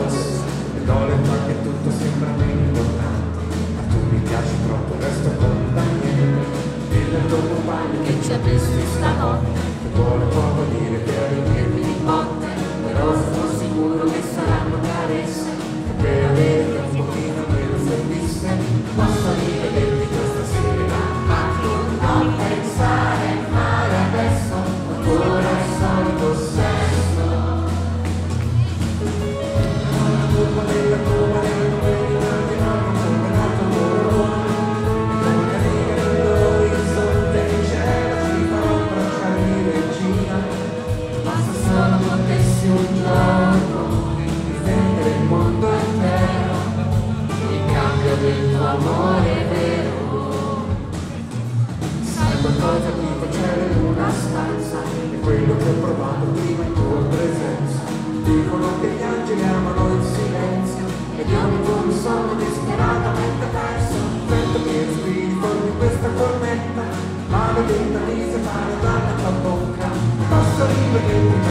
rossa, e do le che tutto sembra meno importante, ma tu mi piaci troppo, resto con Daniele, il tuo compagno che ci ha visti stanotte, che vuole poco dire per riempirmi di botte, però sono sicuro che saranno carezze, e per avere un pochino meno servisse, posso rivederti questa sera, ma tu non pensare male adesso, ancora il solito sesso. La colpa della Roma, dei numeri, che non hanno nato loro, con la riga dell'orizzonte in cielo ci farò abbracciare di regina, ma se solo potessi un giorno difendere il mondo intero, in cambio del tuo amore vero. Sai qualcosa tipo c'era in una stanza, è quello che ho provato prima in tua presenza. Dicono che gli angeli amano il silenzio, ed io mi tu mi sono disperatamente perso. Sento che respiri formi questa tormenta, maledetta mi separa dalla tua bocca. Posso rivedere